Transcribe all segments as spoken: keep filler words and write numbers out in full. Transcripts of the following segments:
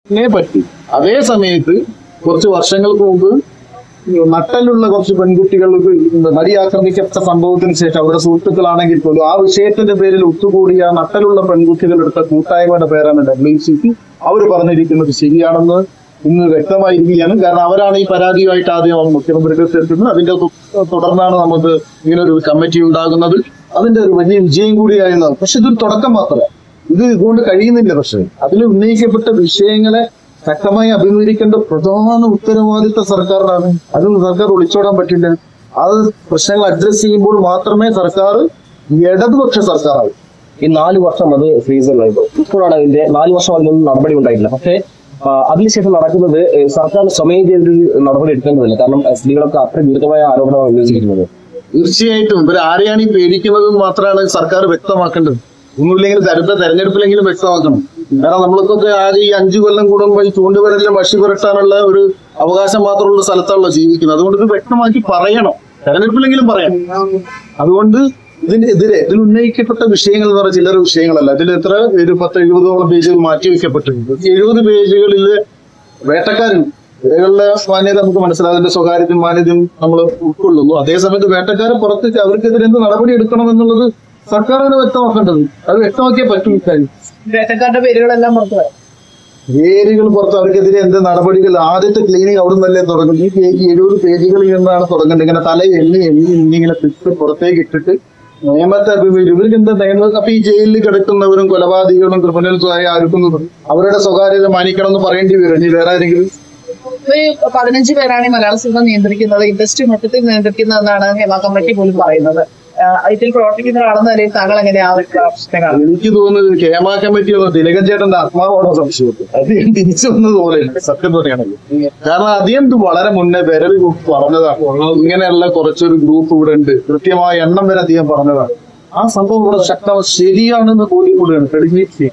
പറ്റി. അതേ സമയത്ത് കുറച്ച് വർഷങ്ങൾക്ക് മുമ്പ് നട്ടലുള്ള കുറച്ച് പെൺകുട്ടികൾക്ക് നടി ആക്രമിക്കപ്പെട്ട സംഭവത്തിന് ശേഷം അവരുടെ സുഹൃത്തുക്കളാണെങ്കിൽ പോലും ആ വിഷയത്തിന്റെ പേരിൽ ഒത്തുകൂടിയ നട്ടലുള്ള പെൺകുട്ടികൾ എടുത്ത കൂട്ടായ്മയുടെ പേരാണ് ഡബ്ല്യു സി സി. അവർ പറഞ്ഞിരിക്കുന്നത് ശരിയാണെന്ന് ഇന്ന് വ്യക്തമായിരിക്കുകയാണ്. കാരണം അവരാണ് ഈ പരാതിയുമായിട്ട് ആദ്യം മുഖ്യമന്ത്രിക്ക് ചേർക്കുന്നത്. അതിന്റെ തുടർന്നാണ് നമുക്ക് ഇങ്ങനൊരു കമ്മിറ്റി ഉണ്ടാകുന്നത്. അതിന്റെ ഒരു വലിയ വിജയം കൂടിയായിരുന്നത്. പക്ഷെ ഇതൊരു തുടക്കം മാത്രമല്ല, ഇത് ഇതുകൊണ്ട് കഴിയുന്നില്ല. പക്ഷെ അതിൽ ഉന്നയിക്കപ്പെട്ട വിഷയങ്ങളെ ശക്തമായി അഭിമുഖീകരിക്കേണ്ട പ്രധാന ഉത്തരവാദിത്ത സർക്കാരിനാണ്. അതും സർക്കാർ ഒളിച്ചോടാൻ പറ്റില്ല. അത് പ്രശ്നങ്ങൾ അഡ്രസ് ചെയ്യുമ്പോൾ മാത്രമേ സർക്കാർ ഇടതുപക്ഷ സർക്കാരാകും. ഈ നാല് വർഷം അത് ഫ്രീസറിലായിരുന്നു. ഇപ്പോഴാണ് അതിന്റെ നാല് വർഷം അതിനൊന്നും നടപടി ഉണ്ടായിട്ടില്ല. പക്ഷേ അതിനുശേഷം നടക്കുന്നത് സർക്കാർ സ്വമേധയൊരു നടപടി എടുക്കേണ്ടതില്ല. കാരണം സ്ത്രീകളൊക്കെ അത്ര ഗുരുതരമായ ആരോപണമാണ് ഉന്നയിച്ചിരിക്കുന്നത്. തീർച്ചയായിട്ടും ഇവർ ആരെയാണ് ഈ പേടിക്കുന്നത് മാത്രമാണ് സർക്കാർ വ്യക്തമാക്കേണ്ടത്. ഒന്നുമില്ലെങ്കിൽ അടുത്ത തെരഞ്ഞെടുപ്പിലെങ്കിലും വ്യക്തമാക്കണം. കാരണം നമ്മൾക്കൊക്കെ ആകെ ഈ അഞ്ചു കൊല്ലം കൂടുമ്പോൾ ഈ ചൂണ്ടുവിരലിലും വശി പുരട്ടാനുള്ള ഒരു അവകാശം മാത്രമുള്ള സ്ഥലത്താണല്ലോ ജീവിക്കുന്നത്. അതുകൊണ്ട് ഇത് വ്യക്തമാക്കി പറയണം, തെരഞ്ഞെടുപ്പിലെങ്കിലും പറയണം. അതുകൊണ്ട് ഇതിന് എതിരെ ഇതിൽ ഉന്നയിക്കപ്പെട്ട വിഷയങ്ങൾ എന്ന് പറഞ്ഞാൽ ചില്ലറ വിഷയങ്ങളല്ല. ഇതിൽ എത്ര ഒരു പത്ത് എഴുപതോളം പേജുകൾ മാറ്റി വെക്കപ്പെട്ടിട്ടുണ്ട്. എഴുപത് പേജുകളിൽ വേട്ടക്കാരുണ്ട്. ഇവരുടെ മാന്യത നമുക്ക് മനസ്സിലാകും, അതിന്റെ സ്വകാര്യതയും മാന്യതയും നമ്മൾ ഉൾക്കൊള്ളുന്നു. അതേസമയത്ത് വേട്ടക്കാരെ പുറത്തേക്ക് അവർക്കെതിരെ എന്ത് നടപടി എടുക്കണം എന്നുള്ളത് സർക്കാരാണ് വ്യക്തമാക്കേണ്ടത്. അത് വ്യക്തമാക്കിയേ പറ്റും. വേട്ടക്കാരുടെ പേരുകളെല്ലാം പുറത്തു വരാം. പേരുകൾ പുറത്ത് അവർക്കെതിരെ എന്ത് നടപടികൾ, ആദ്യത്തെ ക്ലീനിങ് അവിടെ നിന്നല്ലേ തുടങ്ങും. ഈ പേജ് എഴുപത് പേജുകളിൽ നിന്നാണ് തുടങ്ങേണ്ടത്. ഇങ്ങനെ തല എണ്ണി എണ്ണി എണ്ണി ഇങ്ങനെ പിടിച്ച് പുറത്തേക്ക് ഇട്ടിട്ട് നിയമത്തെ അഭിമുഖീകരിക്കും. ഇവർക്ക് എന്താ നിയമം? അപ്പൊ ഈ ജയിലിൽ കിടക്കുന്നവരും കൊലപാതകികളും ക്രിമിനൽസും ആയി ആർക്കുന്നതും അവരുടെ സ്വകാര്യത മാനിക്കണം എന്ന് പറയേണ്ടി വരും. ഇനി വേറെ ആരെങ്കിലും ഒരു പതിനഞ്ച് പേരാണ് ഈ മലയാള സിനിമ നിയന്ത്രിക്കുന്നത്, ഇൻഡസ്ട്രി മൊത്തത്തിൽ നിയന്ത്രിക്കുന്നതെന്നാണ് ഹേമ കമ്മിറ്റി പോലും പറയുന്നത്. ഇതിൽ പ്രവർത്തിക്കുന്ന ഒരാളെന്ന നിലയിൽ താങ്കൾ എങ്ങനെയാണ് പ്രശ്നങ്ങൾ? എനിക്ക് തോന്നുന്നത് ഹേമ കമ്മിറ്റി ദിലകൻ ചേട്ടന്റെ ആത്മാവാണോ സംശയം. അത് തിരിച്ചു വന്നത് പോലെയുണ്ട് സത്യം പറയുകയാണെങ്കിൽ. കാരണം അദ്ദേഹം വളരെ മുന്നേ വിരൽ പറഞ്ഞതാണ്. ഇങ്ങനെയുള്ള കുറച്ചൊരു ഗ്രൂപ്പ് ഇവിടെ ഉണ്ട്, കൃത്യമായ എണ്ണം വരെ അദ്ദേഹം പറഞ്ഞതാണ്. ആ സംഭവം ഇവിടെ ശക്തമായി ശരിയാണെന്ന് കൂടി കൂടിയാണ് തെളിഞ്ഞിട്ട്.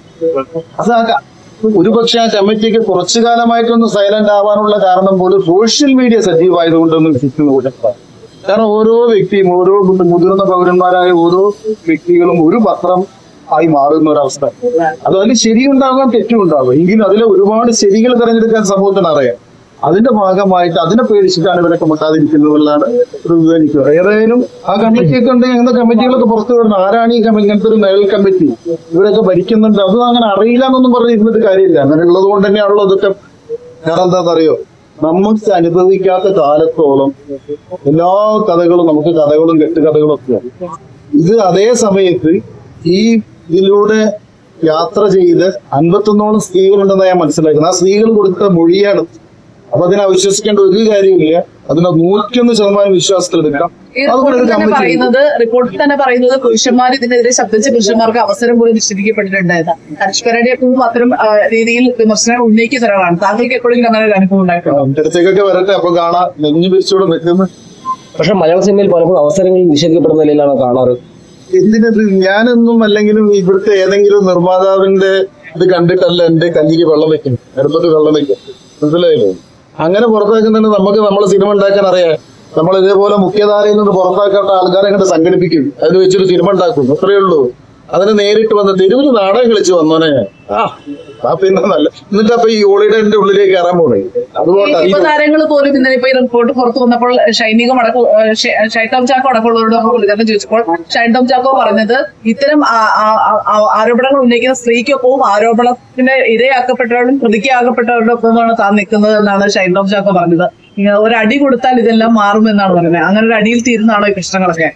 അത് ഒരുപക്ഷെ ആ കമ്മിറ്റിക്ക് കുറച്ചു കാലമായിട്ടൊന്ന് സൈലന്റ് ആവാനുള്ള കാരണം പോലും സോഷ്യൽ മീഡിയ സജീവമായതുകൊണ്ടൊന്ന് വിശ്വസിക്കുന്ന കൂടെ. കാരണം ഓരോ വ്യക്തിയും ഓരോ മുതിർന്ന പൗരന്മാരായ ഓരോ വ്യക്തികളും ഒരു പത്രം ആയി മാറുന്ന ഒരവസ്ഥ. അത് അതിൽ ശരിയുണ്ടാകാം തെറ്റുണ്ടാകും. എങ്കിലും അതിലെ ഒരുപാട് ശരികൾ തിരഞ്ഞെടുക്കാൻ സമൂഹത്തിന് അറിയാം. അതിന്റെ ഭാഗമായിട്ട് അതിനെ പേടിച്ചിട്ടാണ് ഇവരൊക്കെ മുട്ടാതിരിക്കുന്നതെന്നാണ് പ്രതിനിധിക്കുക. ഏതായാലും ആ കമ്മിറ്റിയൊക്കെ ഉണ്ട്. അങ്ങനത്തെ കമ്മിറ്റികളൊക്കെ പുറത്തു വിടണം. ആരാണ് ഈ ഇങ്ങനത്തെ ഒരു മേൽ കമ്മിറ്റി ഇവരൊക്കെ ഭരിക്കുന്നുണ്ട്? അതും അങ്ങനെ അറിയില്ല എന്നൊന്നും പറഞ്ഞിരുന്നിട്ട് കാര്യമില്ല. അങ്ങനെ ഉള്ളത് കൊണ്ട് തന്നെയാണല്ലോ ഇതൊക്കെ. കാരണം എന്താണെന്നറിയോ, നമുക്ക് അനുഭവിക്കാത്ത കാലത്തോളം എല്ലാ കഥകളും നമുക്ക് കഥകളും കെട്ടുകഥകളും ഒക്കെയാണ്. ഇത് അതേ സമയത്ത് ഈ ഇതിലൂടെ യാത്ര ചെയ്ത് അൻപത്തൊന്നോളം സ്ത്രീകളുണ്ടെന്ന് ഞാൻ മനസ്സിലാക്കുന്നത്. ആ സ്ത്രീകൾ കൊടുത്ത മൊഴിയാണ്. അപ്പൊ അതിനെ അവിശ്വസിക്കേണ്ട ഒരു കാര്യമില്ല. അതിനെ നൂറ്റൊന്ന് ശതമാനം വിശ്വാസത്തിലെടുക്കാം. പറയുന്നത് റിപ്പോർട്ടിൽ തന്നെ പറയുന്നത് പുരുഷന്മാർ ഇതിനെതിരെ ശബ്ദിച്ച പുരുഷന്മാർക്ക് അവസരം പോലും നിശ്ചയിക്കപ്പെട്ടിട്ടുണ്ടായത്. ഹരീഷ്പരയുടെ എപ്പോഴും അത്തരം രീതിയിൽ വിമർശനങ്ങൾ ഉന്നയിക്കുന്ന ഒരാളാണ്. താങ്കൾക്ക് എപ്പോഴും അങ്ങനെ ഒരു അനുഭവം ഉണ്ടായിട്ടുണ്ടോ? അടുത്തേക്കൊക്കെ വരട്ടെ, അപ്പൊ കാണാം. നെഞ്ഞു പിരിച്ചോടെ നിൽക്കുന്നത്. പക്ഷെ മലയാള സിനിമയിൽ പലപ്പോൾ അവസരങ്ങൾ നിഷേധിക്കപ്പെടുന്ന നിലയിലാണ് കാണാറ്. എന്തിനത്? ഞാനൊന്നും അല്ലെങ്കിലും ഇവിടുത്തെ ഏതെങ്കിലും നിർമ്മാതാവിന്റെ ഇത് കണ്ടിട്ടല്ല എന്റെ കഞ്ഞിക്ക് വെള്ളം വെക്കും, എടുത്തിട്ട് വെള്ളം വെക്കും. മനസ്സിലായില്ലേ? അങ്ങനെ പുറത്താക്കുന്നുണ്ട്. നമുക്ക് നമ്മളെ സിനിമ ഉണ്ടാക്കാൻ അറിയാം. നമ്മൾ ഇതേപോലെ മുഖ്യധാരയിൽ നിന്ന് പുറത്താക്കേണ്ട ആൾക്കാരെ കണ്ട് സംഘടിപ്പിക്കും, അതിന് വെച്ചൊരു സിനിമ ഉണ്ടാക്കും. അത്രയേ ഉള്ളൂ. അതിന് നേരിട്ട് വന്ന് തെരുവിൽ നാടകം കളിച്ച് വന്നോനെ ആ പിന്നെ നല്ല. എന്നിട്ട് അപ്പൊ ഈ ഹോളിഡേന്റെ ഉള്ളിലേക്ക് കയറാൻ പോണേ. അതുകൊണ്ട് താരങ്ങൾ പോലും ഇന്നലെ ഇപ്പൊ ഈ റിപ്പോർട്ട് പുറത്തു വന്നപ്പോൾ ഷൈനികം അടക്കം ഷൈൻ ടോം ചാക്കോ അടക്കമുള്ളവരോട് പ്രതികരണം ചോദിച്ചപ്പോൾ ഷൈൻ ടോം ചാക്കോ പറഞ്ഞത് ഇത്തരം ആരോപണങ്ങൾ ഉന്നയിക്കുന്ന സ്ത്രീക്കൊപ്പവും ആരോപണത്തിന്റെ ഇരയാക്കപ്പെട്ടവരും പ്രതിക്കാകപ്പെട്ടവരുടെ ഒപ്പമാണ് താൻ നിൽക്കുന്നത് എന്നാണ് ഷൈൻ ടോം ചാക്കോ പറഞ്ഞത്. ഒരടി കൊടുത്താൽ ഇതെല്ലാം മാറുമെന്നാണ് പറയുന്നത്. അങ്ങനെ ഒരു അടിയിൽ തീരുന്നതാണോ ഈ പ്രശ്നങ്ങളൊക്കെ?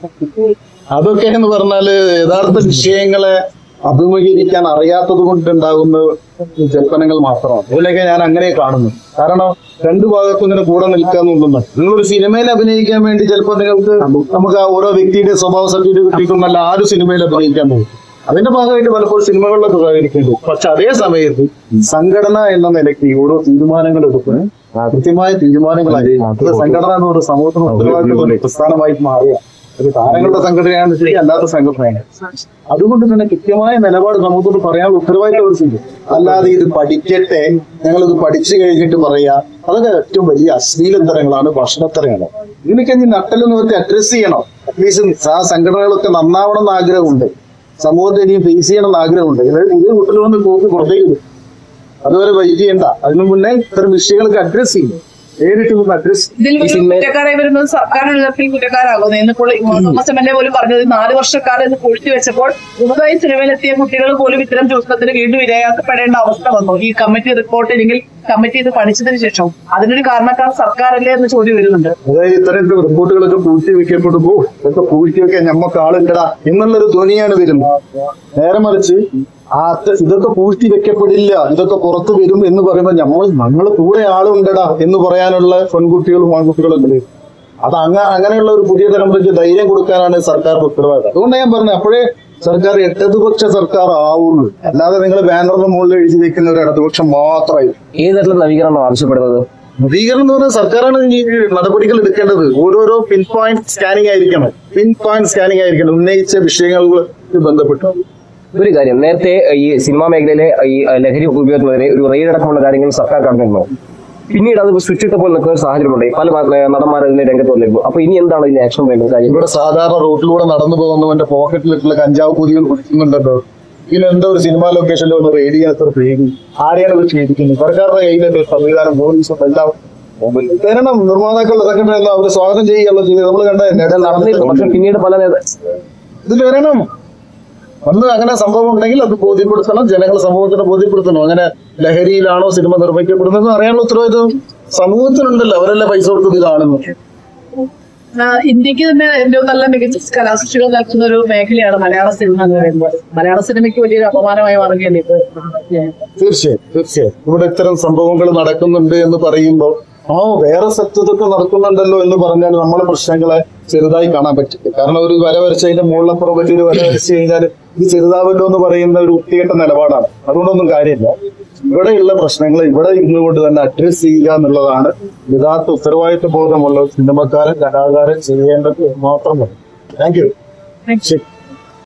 അതൊക്കെ എന്ന് പറഞ്ഞാല് യഥാർത്ഥ വിഷയങ്ങളെ അഭിമുഖീകരിക്കാൻ അറിയാത്തത് കൊണ്ടുണ്ടാകുന്ന ജൽപ്പനങ്ങൾ മാത്രമാണ്. ഇതിലൊക്കെ ഞാൻ അങ്ങനെ കാണുന്നു. കാരണം രണ്ടു ഭാഗത്തും ഇങ്ങനെ കൂടെ നിൽക്കാന്നുണ്ടെന്ന്. നിങ്ങളൊരു സിനിമയിൽ അഭിനയിക്കാൻ വേണ്ടി ചിലപ്പോൾ നിങ്ങൾക്ക് നമുക്ക് ആ ഓരോ വ്യക്തിയുടെ സ്വഭാവ സർട്ടിഫിക്കറ്റ് കിട്ടിയിട്ടൊന്നല്ല ആ ഒരു സിനിമയിൽ അഭിനയിക്കാൻ പോകും. അതിന്റെ ഭാഗമായിട്ട് പലപ്പോഴും സിനിമകളിലൊക്കെ സഹകരിക്കേണ്ടു. പക്ഷെ അതേ സമയത്ത് സംഘടന എന്ന നിലയ്ക്ക് ഓരോ തീരുമാനങ്ങൾ എടുക്കുന്ന കൃത്യമായ തീരുമാനങ്ങളായി സംഘടന എന്ന ഒരു സമൂഹത്തിന് ഉത്തരവാദിത്തമുള്ള പ്രസ്ഥാനമായിട്ട് മാറുക. ഒരു താരങ്ങളുടെ സംഘടനയാണ് ശരി, അല്ലാത്ത സംഘടനയാണ്. അതുകൊണ്ട് തന്നെ കൃത്യമായ നിലപാട് സമൂഹത്തോട് പറയാനുള്ള ഉത്തരവാദിത്തം അവർക്ക്. അല്ലാതെ ഇത് പഠിക്കട്ടെ, ഞങ്ങളിത് പഠിച്ചു കഴിഞ്ഞിട്ട് പറയാ, അതൊക്കെ ഏറ്റവും വലിയ അശ്ലീലത്തരങ്ങളാണ്, ഭക്ഷണത്തരങ്ങളാണ്. ഇതിനൊക്കെ ഇനി നട്ടലെന്ന് പറഞ്ഞ് അഡ്രസ് ചെയ്യണം. അറ്റ്ലീസ്റ്റ് ആ സംഘടനകളൊക്കെ നന്നാവണം എന്ന് ആഗ്രഹമുണ്ട്, സമൂഹത്തെ ഇനിയും ഫേസ് ചെയ്യണം എന്ന് ആഗ്രഹമുണ്ട്. ഇത് വീട്ടിൽ വന്ന് പോക്ക് പുറത്തേക്ക് അതുവരെ വെയിറ്റ് ചെയ്യണ്ട. അതിനു മുന്നേ ഇത്തരം വിഷയങ്ങൾക്ക് അഡ്രസ് ചെയ്യും, നേരിട്ട് നിന്ന് അഡ്രസ്. ഇതിൽ കുറ്റക്കാരായി വരുന്നത് സർക്കാരിൽ കുറ്റക്കാരാകുന്നു. ഇന്നിപ്പോൾ തോമസ് എം എൽ എ പോലും പറഞ്ഞത് നാല് വർഷക്കാലം ഇത് പൂഴ്ത്തി വെച്ചപ്പോൾ പുതുതായി സിനിമയിലെത്തിയ കുട്ടികൾ പോലും ഇത്തരം ചൂഷണത്തിന് വീണ്ടും ഇരയാക്കപ്പെടേണ്ട അവസ്ഥ വന്നു. ഈ കമ്മിറ്റി റിപ്പോർട്ട് ഇല്ലെങ്കിൽ കമ്മിറ്റി ഇത് പഠിച്ചതിന് ശേഷം അതിനൊരു കാരണക്കാർ സർക്കാരല്ലേ എന്ന് ചോദ്യം വരുന്നുണ്ട്. അതായത് ഇത്തരം റിപ്പോർട്ടുകളൊക്കെ പൂഴ്ത്തി വെക്കപ്പെടുമ്പോ ഇതൊക്കെ പൂഴ്ത്തി വെക്കാൻ ഞമ്മക്ക് ആളുണ്ടടാ എന്നുള്ളൊരു ധ്വനിയാണ് വരുന്നത്. നേരെ മറിച്ച് ആ ഇതൊക്കെ പൂഴ്ത്തി വെക്കപ്പെടില്ല, ഇതൊക്കെ പുറത്തു വരും എന്ന് പറയുമ്പോൾ നമ്മൾ ഞങ്ങള് കൂടെ ആളുണ്ടടാ എന്ന് പറയാനുള്ള പെൺകുട്ടികളും ആൺകുട്ടികളും ഉണ്ട്. അത് അങ്ങ അങ്ങനെയുള്ള ഒരു പുതിയ തലമുറയ്ക്ക് ധൈര്യം കൊടുക്കാനാണ് സർക്കാർ ഉത്തരവാദിത്തം. അതുകൊണ്ട് ഞാൻ പറഞ്ഞു അപ്പോഴേ സർക്കാർ ഇടതുപക്ഷ സർക്കാർ ആവുള്ളൂ. അല്ലാതെ നിങ്ങൾ ബാനറിന്റെ മുകളിൽ എഴുതി വെക്കുന്ന ഒരു ഇടതുപക്ഷം മാത്രമായി. ഏത് തരത്തിലുള്ള നവീകരണം ആവശ്യപ്പെടുന്നത്? നവീകരണം എന്ന് പറഞ്ഞാൽ സർക്കാരാണ് ഈ നടപടികൾ എടുക്കേണ്ടത്. ഓരോരോ പിൻ പോയിന്റ് സ്കാനിങ് ആയിരിക്കണം, പിൻ പോയിന്റ് സ്കാനിങ് ആയിരിക്കണം ഉന്നയിച്ച വിഷയങ്ങളുമായി ബന്ധപ്പെട്ട്. ഒരു കാര്യം, നേരത്തെ ഈ സിനിമാ മേഖലയിലെ ഈ ലഹരി ഉപയോഗത്തിനെതിരെ ഒരു റെയ്ഡ് അടക്കമുള്ള കാര്യങ്ങൾ സർക്കാർ കണ്ടിരുന്നു. പിന്നീട് അത് സ്വിച്ച് ഇട്ടപ്പോൾ നിൽക്കുന്ന ഒരു സാഹചര്യമുണ്ട്. പല നടന്മാർ ഇതിന്റെ രംഗത്ത് വന്നിരുന്നു. അപ്പൊ ഇനി എന്താണ് ഇതിന്റെ ആക്ഷൻ വേണ്ടത്? കാര്യം ഇവിടെ സാധാരണ റോട്ടിലൂടെ നടന്നു പോകുന്നവന്റെ പോക്കറ്റിലിട്ടുള്ള കഞ്ചാവ് പൊതികൾ കുടിക്കുന്നുണ്ടല്ലോ. പിന്നെ എന്താ ഒരു സിനിമാ ലൊക്കേഷനിൽ ഒന്ന് റെയ്ഡ് ചെയ്യാത്ത പേര് ആരെയാണ് ഇത് ചെയ്തിരിക്കുന്നത്? സർക്കാരുടെ കയ്യിലെ സംവിധാനം പോലീസും എല്ലാം തരണം. നിർമ്മാതാക്കളുടെ സെക്രട്ടറി അവര് സ്വാഗതം ചെയ്യുകയുള്ള ചെയ്ത് നമ്മൾ നടന്നിരുന്നു. പക്ഷെ പിന്നീട് പല ഇതിൽ വരണം. അന്ന് അങ്ങനെ സംഭവം ഉണ്ടെങ്കിൽ അത് ബോധ്യപ്പെടുത്തണം, ജനങ്ങളെ സമൂഹത്തിനെ ബോധ്യപ്പെടുത്തണം. അങ്ങനെ ലഹരിയിലാണോ സിനിമ നിർമ്മിക്കപ്പെടുന്നത് അറിയാനുള്ള ഉത്തരവാദിത്വം സമൂഹത്തിനുണ്ടല്ലോ. അവരെല്ലാം പൈസ കൊടുത്തത് കാണുന്നു. ഇന്ത്യക്ക് തന്നെ ഏറ്റവും നല്ല മികച്ച കലാസൃഷ്ടികൾ നൽകുന്ന ഒരു മേഖലയാണ് മലയാള സിനിമ എന്ന് പറയുമ്പോൾ. മലയാള സിനിമയ്ക്ക് വലിയൊരു അപമാനമായി മാറുകയല്ലേ ഇപ്പൊ? തീർച്ചയായും തീർച്ചയായും ഇവിടെ ഇത്തരം സംഭവങ്ങൾ നടക്കുന്നുണ്ട് എന്ന് പറയുമ്പോൾ ആ വേറെ സത്യതൊക്കെ നടക്കുന്നുണ്ടല്ലോ എന്ന് പറഞ്ഞാൽ നമ്മളെ പ്രശ്നങ്ങളെ ചെറുതായി കാണാൻ പറ്റില്ല. കാരണം ഒരു വര വരച്ചതിന്റെ മുകളിലപ്പുറം വലിയൊരു വര വരച്ചു കഴിഞ്ഞാൽ ഇത് ചെറുതാവല്ലോ എന്ന് പറയുന്ന ഒരു വൃത്തികെട്ട നിലപാടാണ്. അതുകൊണ്ടൊന്നും കാര്യമില്ല. ഇവിടെയുള്ള പ്രശ്നങ്ങൾ ഇവിടെ ഇരുന്നുകൊണ്ട് തന്നെ അഡ്രസ് ചെയ്യുക എന്നുള്ളതാണ് യഥാർത്ഥ ഉത്തരവാദിത്വ ബോധമുള്ള സിനിമക്കാരൻ കലാകാരൻ ചെയ്യേണ്ടത് മാത്രമാണ്. Thank U.